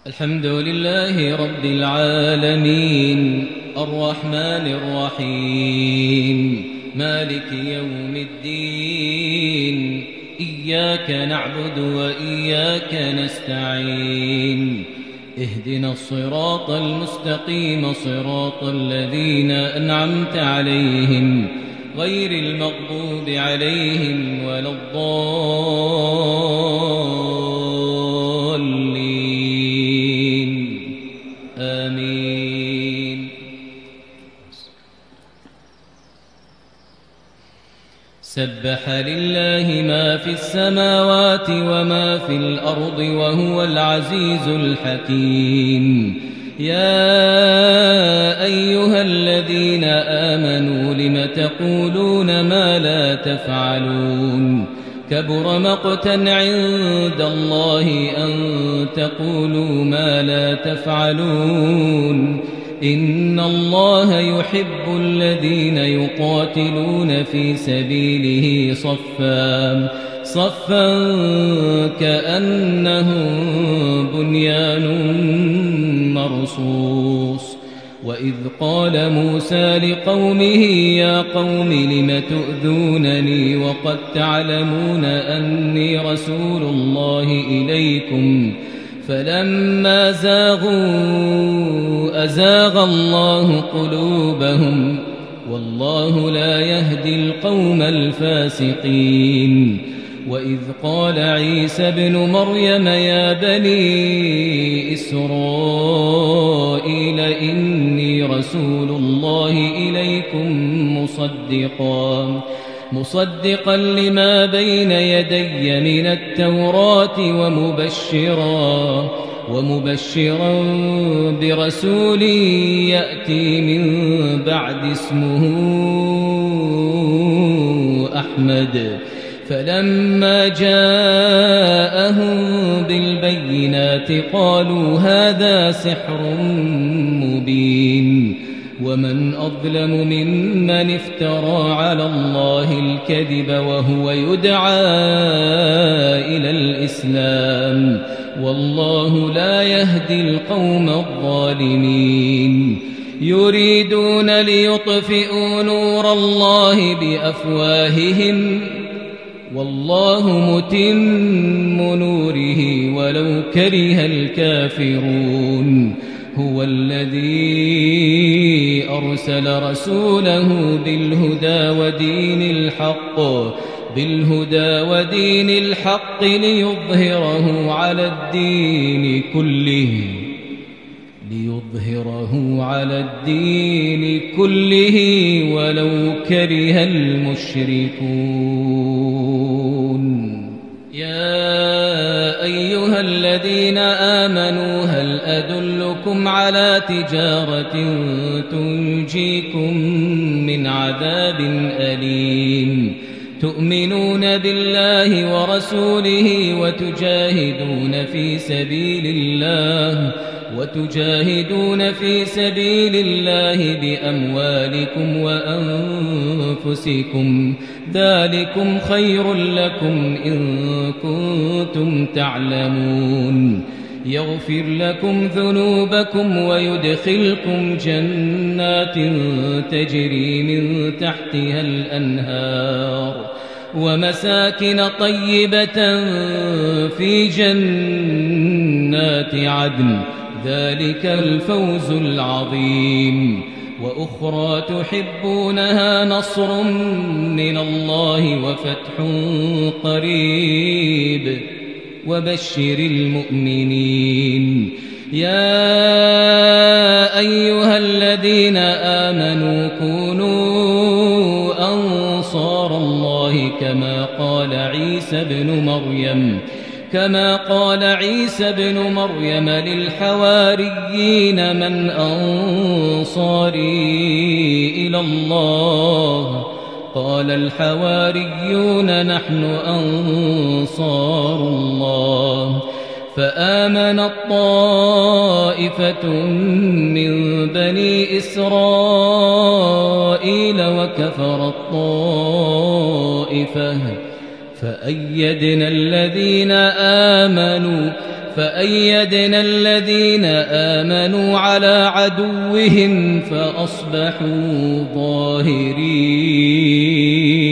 الحمد لله رب العالمين الرحمن الرحيم مالك يوم الدين إياك نعبد وإياك نستعين اهدنا الصراط المستقيم صراط الذين أنعمت عليهم غير المغضوب عليهم ولا الضالين آمين. سبح لله ما في السماوات وما في الأرض وهو العزيز الحكيم. يا أيها الذين آمنوا لم تقولون ما لا تفعلون كبر مقتا عند الله أن تقولوا ما لا تفعلون إن الله يحب الذين يقاتلون في سبيله صفا كأنهم بنيان مرصوص. وإذ قال موسى لقومه يا قوم لم تؤذونني وقد تعلمون أني رسول الله إليكم فلما زاغوا أزاغ الله قلوبهم والله لا يهدي القوم الفاسقين. وإذ قال عيسى ابن مريم يا بني إسرائيل إني رسول الله إليكم مصدقا لما بين يدي من التوراة ومبشرا برسول يأتي من بعد اسمه أحمد. فلما جاءهم بالبينات قالوا هذا سحر مبين. ومن أظلم ممن افترى على الله الكذب وهو يدعى إلى الإسلام والله لا يهدي القوم الظالمين. يريدون ليطفئوا نور الله بأفواههم والله متم نوره ولو كره الكافرون. هو الذي أرسل رسوله بالهدى ودين الحق ليظهره على الدين كله ولو كره المشركون. يا أيها الذين آمنوا هل أدلكم على تجارة تنجيكم من عذاب أليم تؤمنون بالله ورسوله وتجاهدون في سبيل الله بأموالكم وأنفسكم ذلكم خير لكم إن كنتم تعلمون. يغفر لكم ذنوبكم ويدخلكم جنات تجري من تحتها الأنهار ومساكن طيبة في جنات عدن ذلك الفوز العظيم. وأخرى تحبونها نصر من الله وفتح قريب وبشر المؤمنين. يا أيها الذين آمنوا كونوا أنصار الله كما قال عيسى بن مريم للحواريين من أنصاري إلى الله قال الحواريون نحن أنصار الله. فآمنت طائفة من بني إسرائيل وكفرت طائفة فأيدنا الذين آمنوا فأيدنا الذين آمنوا على عدوهم فأصبحوا ظاهرين.